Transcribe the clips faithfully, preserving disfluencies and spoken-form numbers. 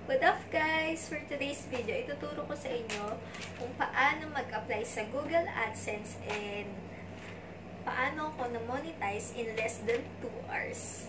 What up guys? For today's video, ituturo ko sa inyo kung paano mag-apply sa Google AdSense and paano ko na-monetize in less than two hours.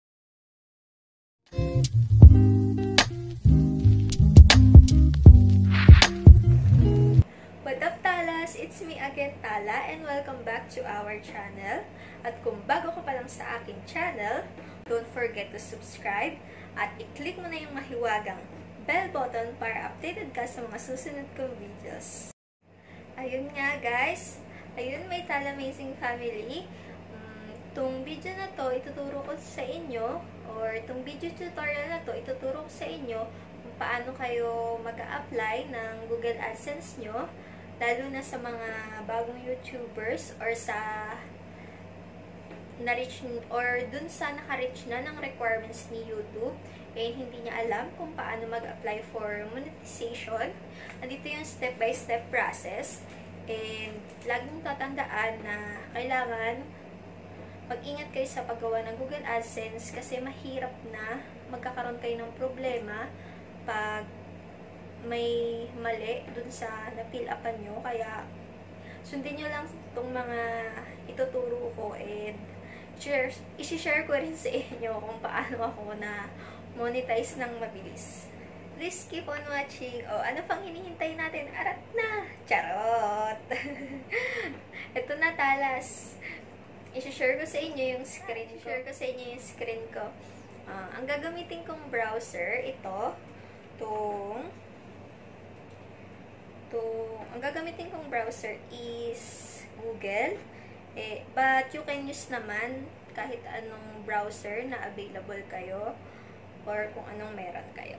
What up Talas? It's me again Tala and welcome back to our channel. At kung bago ka pa lang sa aking channel, don't forget to subscribe at i-click mo na yung mahiwagang bell button para updated ka sa mga susunod kong videos. Ayun nga guys, ayun may Tala Amazing Family. Um, itong video na to, ituturo ko sa inyo, or itong video tutorial na to, ituturo ko sa inyo kung paano kayo mag-a-apply ng Google AdSense nyo, lalo na sa mga bagong YouTubers or sa na-reach or dun sa naka-reach na ng requirements ni YouTube eh hindi niya alam kung paano mag-apply for monetization. Andito yung step-by-step process and laging tatandaan na kailangan mag-ingat kayo sa paggawa ng Google AdSense kasi mahirap na magkakaroon kayo ng problema pag may mali dun sa na-fill upan nyo. Kaya sundin nyo lang itong mga ituturo ko and share, isi-share ko rin sa inyo kung paano ako na monetize ng mabilis. Please keep on watching. O, ano pang hinihintay natin? Arat na! Charot! Ito na, Talas. Isi-share ko sa inyo yung screen ko. Isi-share ko sa inyo yung screen ko. Uh, ang gagamitin kong browser, ito. Itong itong, ang gagamitin kong browser is Google. Eh, but you can use naman kahit anong browser na available kayo or kung anong meron kayo.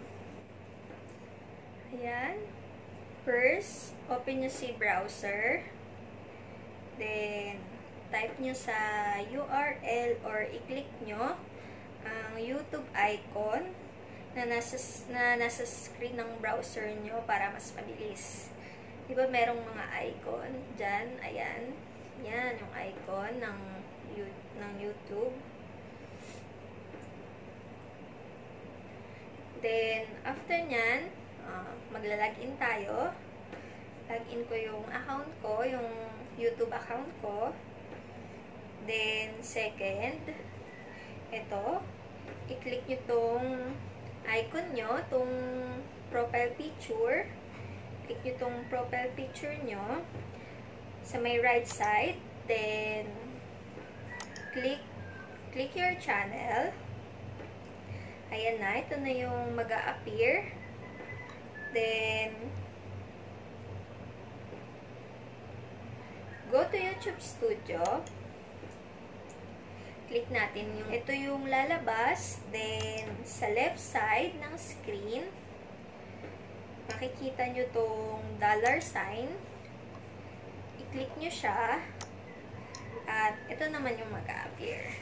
Ayan. First, open nyo si browser. Then, type nyo sa U R L or i-click nyo ang YouTube icon na nasa, na nasa screen ng browser nyo para mas mabilis. Diba merong mga icon dyan? Ayan. Yan, yung icon ng, ng YouTube. Then, after nyan, uh, magla-login tayo. Login ko yung account ko, yung YouTube account ko. Then, second, ito, i-click nyo tong icon nyo, tong profile picture. Click nyo tong profile picture nyo sa may right side, then click click your channel. Ayan na, ito na yung mag-a-appear. Then go to YouTube Studio. Click natin yung ito yung lalabas. Then sa left side ng screen, makikita nyo tong dollar sign. I-click nyo siya. At ito naman yung mag-a-appear.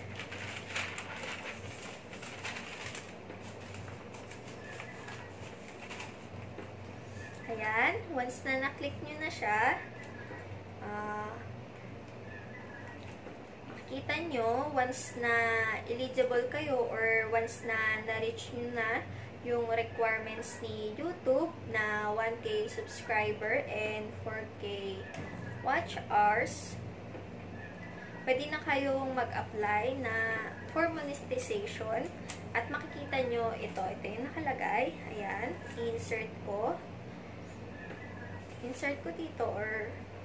Ayan. Once na na-click nyo na siya, uh, makikita nyo, once na eligible kayo or once na na-reach nyo na yung requirements ni YouTube na one K subscriber and four K watch hours, pwede na kayong mag-apply na for monetization. At makikita nyo ito, ito yung nakalagay. Ayan, insert ko. Insert ko dito or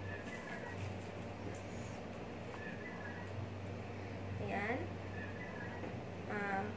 ayan. Um,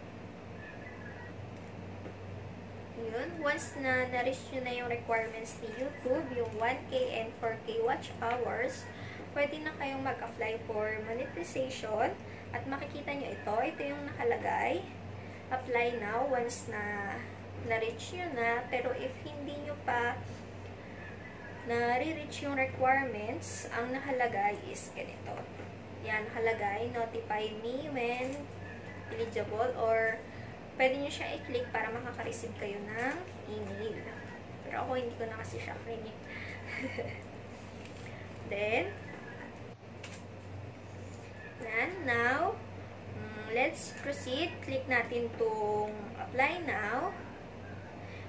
yun. Once na na-reach nyo na yung requirements ni YouTube, yung one K and four K watch hours, pwede na kayong mag-apply for monetization. At makikita nyo ito. Ito yung nakalagay. Apply now once na na-reach nyo na. Pero if hindi nyo pa na-reach yung requirements, ang nakalagay is ganito. Yan, nakalagay, notify me when eligible, or pwede nyo siya i-click para makaka-receive kayo ng email. Pero ako hindi ko na kasi siya click. Then, yan, now, um, let's proceed. Click natin tong apply now.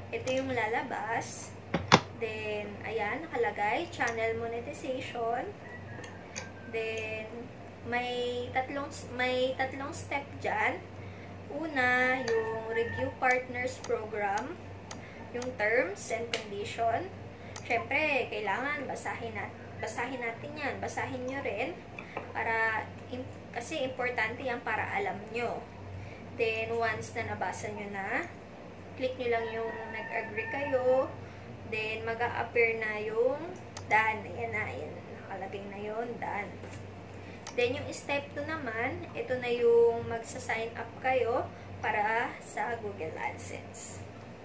ito yung lalabas. Then, ayan, nakalagay, channel monetization. Then, may tatlong, may tatlong step dyan. Una, yung review partners program, yung terms and condition. Siyempre, kailangan basahin, nat basahin natin yan. Basahin nyo rin. Para, im kasi importante yan para alam nyo. Then, once na nabasa nyo na, click nyo lang yung nag-agree kayo. Then, mag-a-appear na yung done. Ayan na, ayan. Nakalagay na yun, done. Then, yung step two naman, ito na yung magsa-sign up kayo para sa Google AdSense.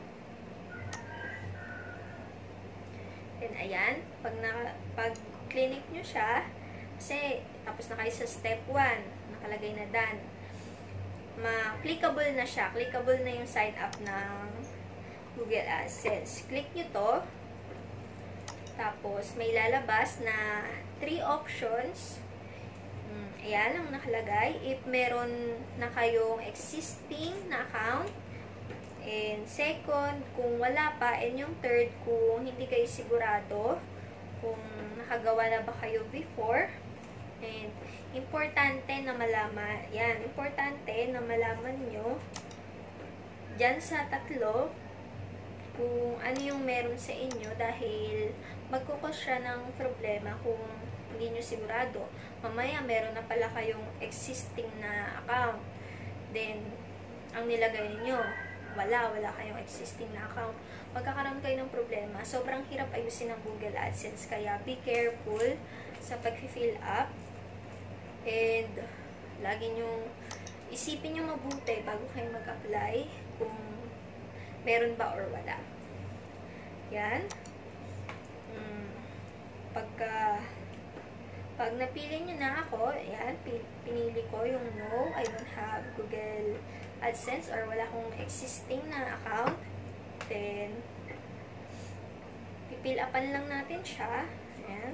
Then, ayan. Pag, na, pag clinic nyo siya, kasi tapos na kayo sa step one, nakalagay na done. Ma-clickable na siya. Clickable na yung sign up ng Google AdSense. Click nyo to. Tapos, may lalabas na three options. Ayan ang nakalagay. If meron na kayong existing na account. And second, kung wala pa. And yung third, kung hindi kayo sigurado kung nakagawa na ba kayo before. And importante na malaman. Yan, importante na malaman nyo dyan sa tatlo kung ano yung meron sa inyo dahil magkukos siya ng problema kung hindi nyo sigurado. Mamaya, meron na pala kayong existing na account. Then, ang nilagay nyo, wala, wala kayong existing na account. Magkakaroon kayo ng problema. Sobrang hirap ayusin ng Google AdSense. Kaya, be careful sa pag-fill up. And, lagi nyo, isipin nyo mabuti bago kayo mag-apply kung meron ba or wala. Yan. Hmm, pagka Pag napili nyo na ako, ayan, pinili ko yung no, I don't have Google AdSense or wala akong existing na account. Then, pipil-upan lang natin siya. Ayan.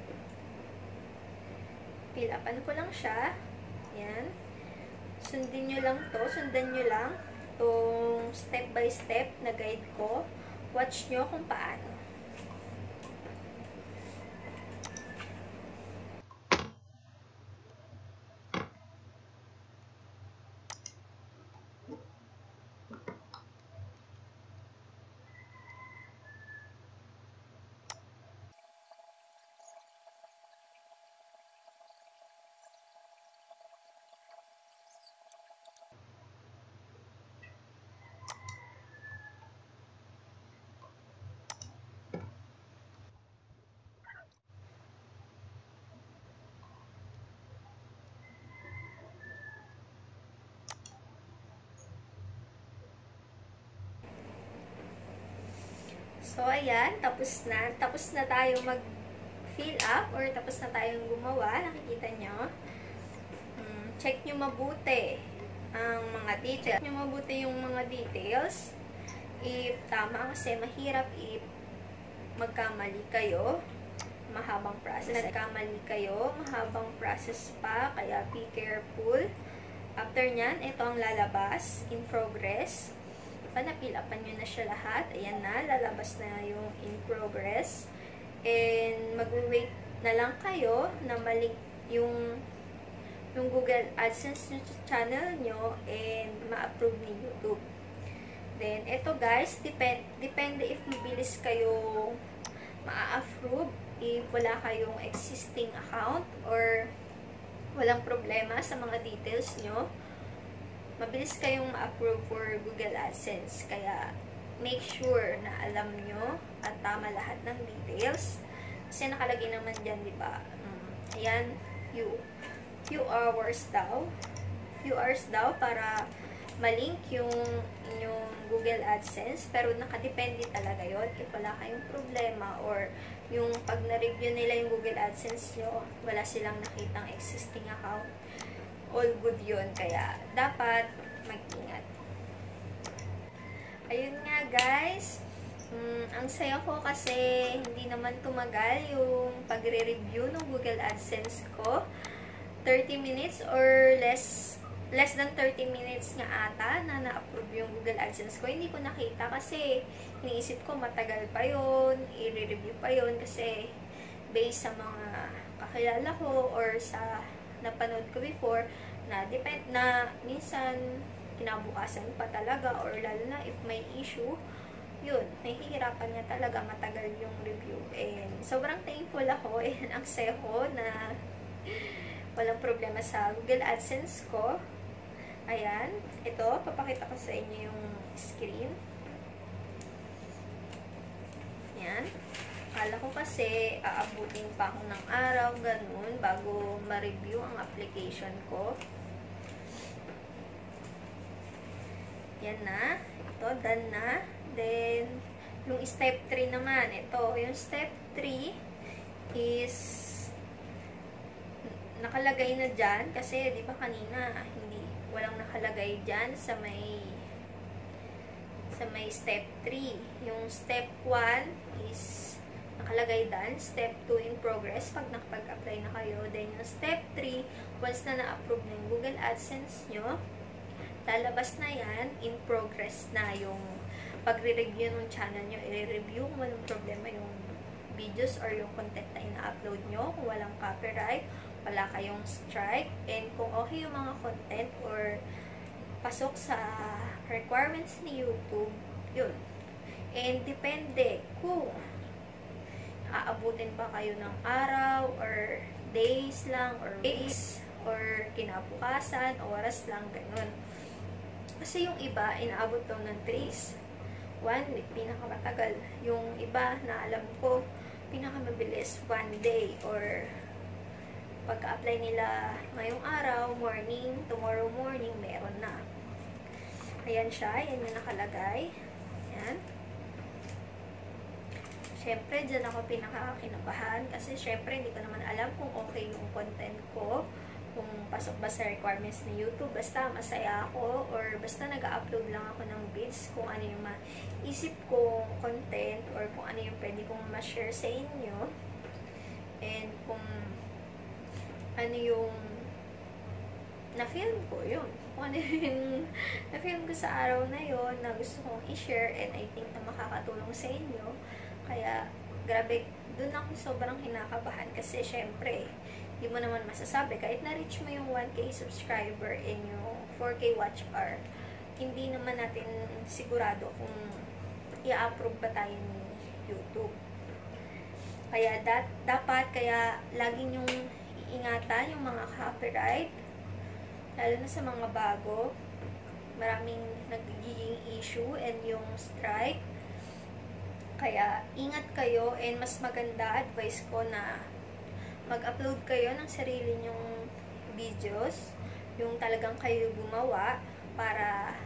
Pil-upan ko lang siya. Ayan. Sundin nyo lang to, sundan nyo lang itong step by step na guide ko. Watch nyo kung paano. So, ayan, tapos na. Tapos na tayo mag-fill up or tapos na tayong gumawa. Nakikita nyo. Hmm, check nyo mabuti ang mga details. Check nyo mabuti yung mga details. If tama, kasi mahirap if magkamali kayo. Mahabang process. Nagkamali kayo, mahabang process pa. Kaya be careful. After nyan, ito ang lalabas. In progress. Panapilapan nyo na siya lahat. Ayan na, lalabas na yung in progress. And mag-wait na lang kayo na malink yung yung Google AdSense channel nyo and ma-approve ni YouTube. Then, ito guys, depend, depende if mabilis kayo ma-approve if wala kayong existing account or walang problema sa mga details nyo. Mabilis kayong ma-approve for Google AdSense. Kaya, make sure na alam nyo at tama lahat ng details. Kasi nakalagay naman dyan, di ba? Um, ayan, few, few hours daw. Few hours daw para malink yung inyong Google AdSense. Pero nakadepende talaga yun. If wala kayong problema or yung pag na-review nila yung Google AdSense nyo, wala silang nakitang existing account. All good yun. Kaya, dapat mag-ingat. Ayun nga, guys. Um, ang saya ko kasi hindi naman tumagal yung pagre-review ng Google AdSense ko. thirty minutes or less less than thirty minutes nga ata na na-approve yung Google AdSense ko. Hindi ko nakita kasi iniisip ko matagal pa yun, i-review pa yun kasi based sa mga kakilala ko or sa napanood ko before na depend na minsan kinabukasan pa talaga or lalo na if may issue, yun, nahihirapan nga talaga matagal yung review. And sobrang thankful ako and ang saya ko na walang problema sa Google AdSense ko. Ayan, ito, papakita ko sa inyo yung screen. Ayan. Akala ko kasi aabutin pa ako ng araw, ganun, bago ma-review ang application ko. Yan na. Ito, done na. Then, yung step three naman, ito, yung step three is nakalagay na dyan kasi, di ba kanina, hindi, walang nakalagay dyan sa may sa may step three. Yung step one is nakalagay dyan. Step two in progress pag nakapag-apply na kayo. Then, yung step three, once na na-approve na yung Google AdSense nyo, lalabas na yan, in progress na yung pagre-review ng channel nyo. I-review kung walang problema yung videos or yung content na ina-upload nyo, kung walang copyright, wala kayong strike, and kung okay yung mga content or pasok sa requirements ni YouTube, yun. And depende kung aabutin ba kayo ng araw or days lang or weeks or kinabukasan, oras lang, ganun. Kasi yung iba, inaabot daw ng days. One week, pinakamatagal. Yung iba na alam ko, pinakamabilis, one day. Or, pagka-apply nila ngayong araw, morning, tomorrow morning, meron na. Ayan siya. Yan yung nakalagay. Ayan. Siyempre, dyan ako pinakakinabahan. Kasi, siyempre, hindi ko naman alam kung okay yung content ko. Kung pasok ba sa requirements ni YouTube, basta masaya ako or basta nag-upload lang ako ng vids kung ano yung maisip kong content or kung ano yung pwede kong ma-share sa inyo and kung ano yung na-film ko, yun. Kung ano yung na-film ko sa araw na yun na gusto kong i-share and I think na makakatulong sa inyo. Kaya, grabe, dun ako sobrang hinakabahan kasi syempre, hindi mo naman masasabi, kahit na-reach mo yung one K subscriber and yung four K watch hour, hindi naman natin sigurado kung i-approve ba tayo ni YouTube. Kaya dat, dapat, kaya laging yung iingatan yung mga copyright, lalo na sa mga bago, maraming nagiging issue and yung strike. Kaya ingat kayo and mas maganda, advice ko na mag-upload kayo ng sarili nyong videos, yung talagang kayo gumawa para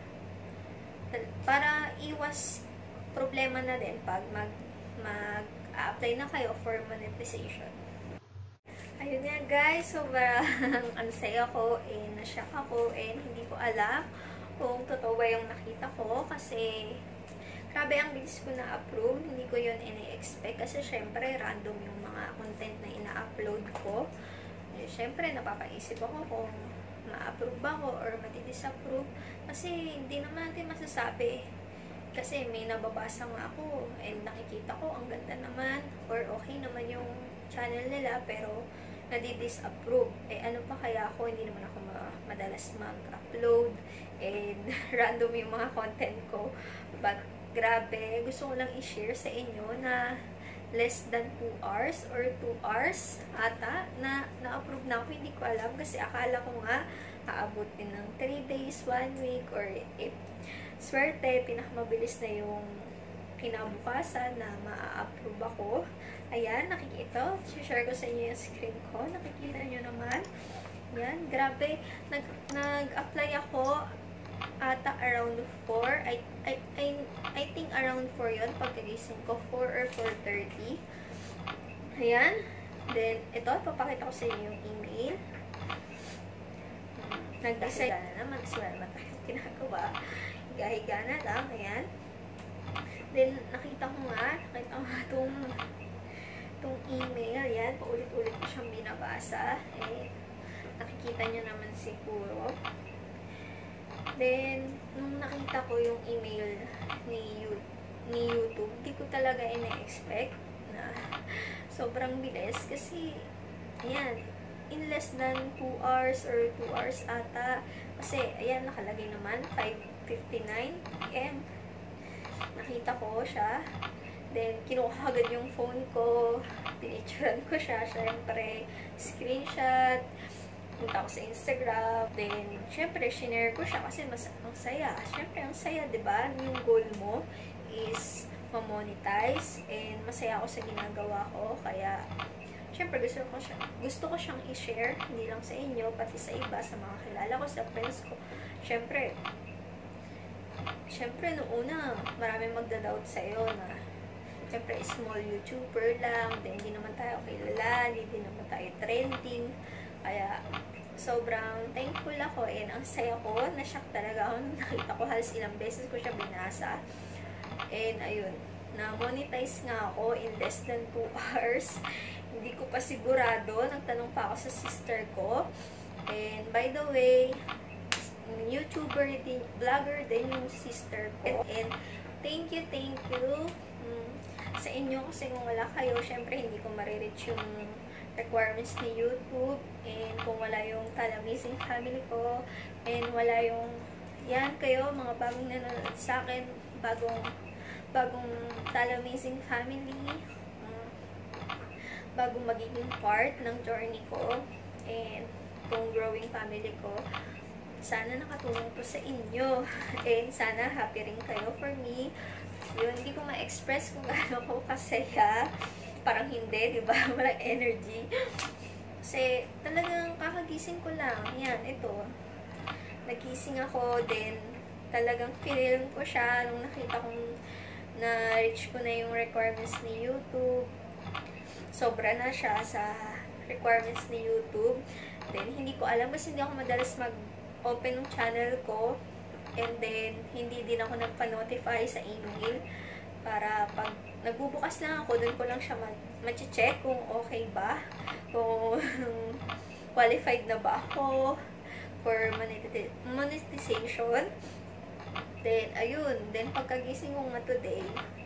para iwas problema na din pag mag mag-apply na kayo for monetization. Ayun nga guys, sobrang ang saya ko and na-shock ako and hindi ko alam kung totoo ba yung nakita ko kasi grabe ang bilis ko na-approve. Hindi ko yun ini-expect kasi syempre random yung mga content na ina-upload ko. Eh, syempre napapaisip ako kung ma-approve ba ako or mati-disapprove. Kasi hindi naman natin masasabi. Kasi may nababasa nga ako and nakikita ko ang ganda naman or okay naman yung channel nila pero nadi-disapprove. Eh ano pa kaya ako? Hindi naman ako ma madalas mag-upload and random yung mga content ko. But grabe, gusto ko lang i-share sa inyo na less than two hours or two hours ata na na-approve na ako. Hindi ko alam kasi akala ko nga aabutin ng three days, one week, or if swerte, pinakamabilis na yung kinabukasan na ma-approve ako. Ayan, nakikita. share ko sa inyo yung screen ko. Nakikita nyo naman. Ayan, grabe. Nag, nag-apply ako ata around four. I, I, I, I think around four yun. Pagkagising ko, four or four thirty. Ayan. Then, ito, papakita ko sa inyo yung email. Nag-decide na naman. Kasi wala naman tayo ginagawa. Higa-higa na lang. Ayan. Then, nakita ko nga, nakita ko nga itong itong email. Ayan, paulit-ulit ko siyang binabasa. Eh, nakikita nyo naman siguro. Then, nung nakita ko yung email ni, ni YouTube, hindi ko talaga ina-expect na sobrang bilis. Kasi, ayan, in less than two hours or two hours ata. Kasi, ayan, nakalagay naman, five fifty-nine p m Nakita ko siya. Then, kinuha agad yung phone ko. Pinicturean ko siya. Syempre, screenshot. Punta ko sa Instagram. Then, syempre, shinare ko siya kasi mas ang saya. Syempre, ang saya, diba? Yung goal mo is ma-monetize. And, masaya ako sa ginagawa ko. Kaya, syempre, gusto ko, siya, gusto ko siyang i-share. Hindi lang sa inyo, pati sa iba, sa mga kilala ko, sa friends ko. Syempre, syempre, noong una, maraming magda-doubt sa'yo na syempre, small YouTuber lang, then hindi naman tayo kilala, hindi naman tayo trending. Kaya, sobrang thankful ako and ang saya ko, na-shock talaga ako nung nakita ko, halos ilang beses ko siya binasa. And, ayun, na-monetize nga ako in less than two hours. Hindi ko pa sigurado, nagtanong pa ako sa sister ko. And, by the way, YouTuber din, vlogger din yung sister ko. And, thank you, thank you mm, sa inyo kasi kung wala kayo, syempre hindi ko marireach yung requirements ni YouTube, and kung wala yung Talamazing family ko, and wala yung, yan kayo, mga bagong nanonood sa akin, bagong, bagong Talamazing family, um, bagong magiging part ng journey ko, and kung growing family ko, sana nakatulong to sa inyo, and sana happy rin kayo for me. Yun, hindi ko ma-express kung gaano ko kasaya. Parang hindi, di ba? Walang energy. Kasi, talagang kakagising ko lang. Yan, ito. Nagising ako, then, talagang feel ko siya nung nakita kong na-reach ko na yung requirements ni YouTube. Sobra na siya sa requirements ni YouTube. Then, hindi ko alam kasi hindi ako madalas mag-open ng channel ko. And then, hindi din ako nagpa-notify sa email. Para pag nagbubukas lang ako, doon ko lang siya ma-check kung okay ba, kung qualified na ba ako for monetization. Then, ayun. Then, pagkagising ko nga today,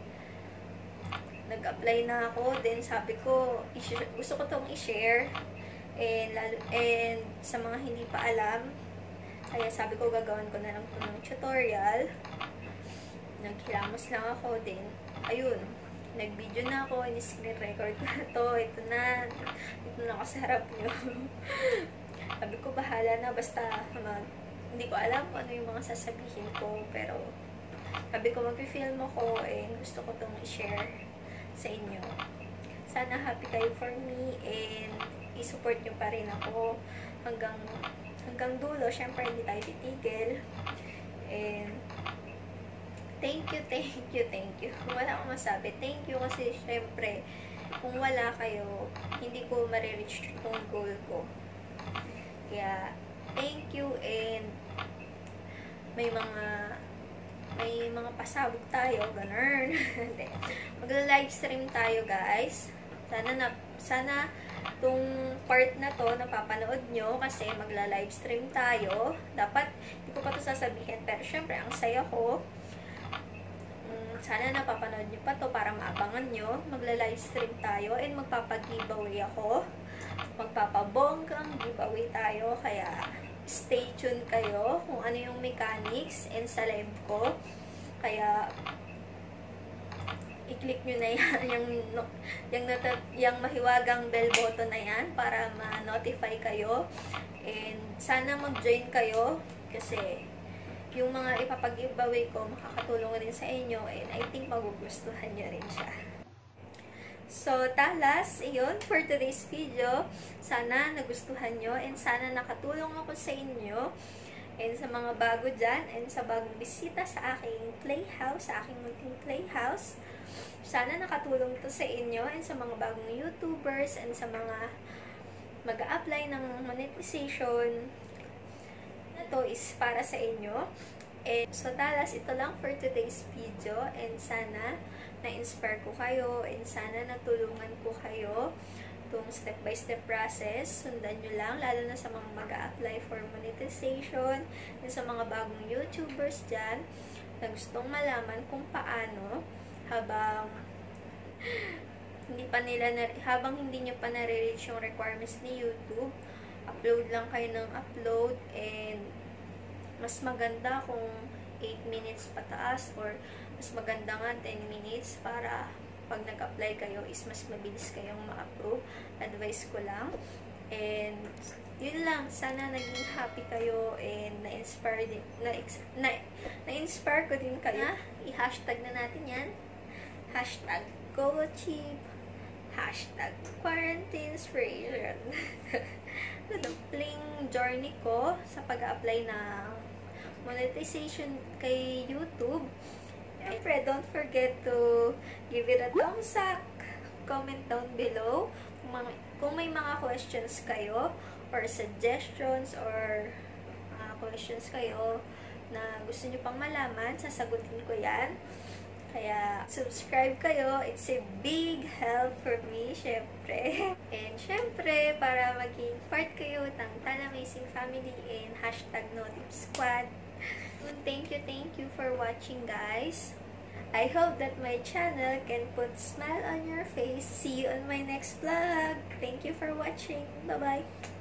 nag-apply na ako. Then, sabi ko, gusto ko itong i-share. And, lalo, and sa mga hindi pa alam, kaya sabi ko, gagawin ko na lang ito ng tutorial. Naghilamos lang ako din. Ayun, nag-video na ako, in-screen record ko na to. Ito na, ito na ako sa harap nyo. Sabi ko, bahala na, basta mag, hindi ko alam kung ano yung mga sasabihin ko, pero sabi ko, mag-film ako, and gusto ko itong i-share sa inyo. Sana happy kayo for me, and i-support nyo pa rin ako hanggang, hanggang dulo. Syempre, hindi tayo titigil. And, thank you, thank you, thank you. Wala akong masabi. Thank you kasi syempre, kung wala kayo, hindi ko marireach itong goal ko. Kaya, thank you, and may mga may mga pasabog tayo, ganun. Magla-livestream tayo, guys. Sana na, sana itong part na to napapanood nyo kasi magla-livestream tayo. Dapat, hindi ko pa to sasabihin, pero syempre, ang saya ko. Sana napapanood nyo pa to para maabangan nyo. Magla-livestream tayo and magpapag-giveaway ako. Magpapabonggang giveaway tayo. Kaya stay tuned kayo kung ano yung mechanics and sa live ko. Kaya i-click nyo na yan, yung, yung, yung mahiwagang bell button na yan para ma-notify kayo. And sana mag-join kayo kasi yung mga ipapag-giveaway ko, makakatulong rin sa inyo, and I think magugustuhan nyo rin siya. So, talas, iyon, for today's video. Sana nagustuhan nyo, and sana nakatulong ako sa inyo, and sa mga bago dyan, and sa bagong bisita sa aking playhouse, sa aking munting playhouse. Sana nakatulong to sa inyo, and sa mga bagong YouTubers, and sa mga mag-a-apply ng monetization. Ito is para sa inyo. And so, talas, ito lang for today's video. And sana na-inspire ko kayo. And sana natulungan ko kayo itong step-by-step process. Sundan nyo lang, lalo na sa mga mag-a-apply for monetization, and sa mga bagong YouTubers dyan, na gustong malaman kung paano, habang hindi pa nila na, habang hindi nyo pa nare-reach yung requirements ni YouTube, upload lang kayo ng upload, and mas maganda kung eight minutes pataas, or mas maganda nga ten minutes, para pag nag-apply kayo is mas mabilis kayong ma-approve. Advice ko lang. And yun lang, sana naging happy kayo and na-inspire din, na, na, na-inspire ko din kayo. I-hashtag na natin yan. Hashtag GoAchieve. Hashtag Quarantine Inspiration. Simpleng journey ko sa pag-apply ng monetization kay YouTube. Siyempre, don't forget to give it a thumbs up, comment down below kung, mga, kung may mga questions kayo or suggestions or uh, questions kayo na gusto nyo pang malaman, sasagutin ko yan. Kaya, subscribe kayo. It's a big help for me, syempre. And syempre, para maging part kayo ng Tan Amazing Family and hashtag Notif Squad. Thank you, thank you for watching, guys. I hope that my channel can put smile on your face. See you on my next vlog. Thank you for watching. Bye-bye.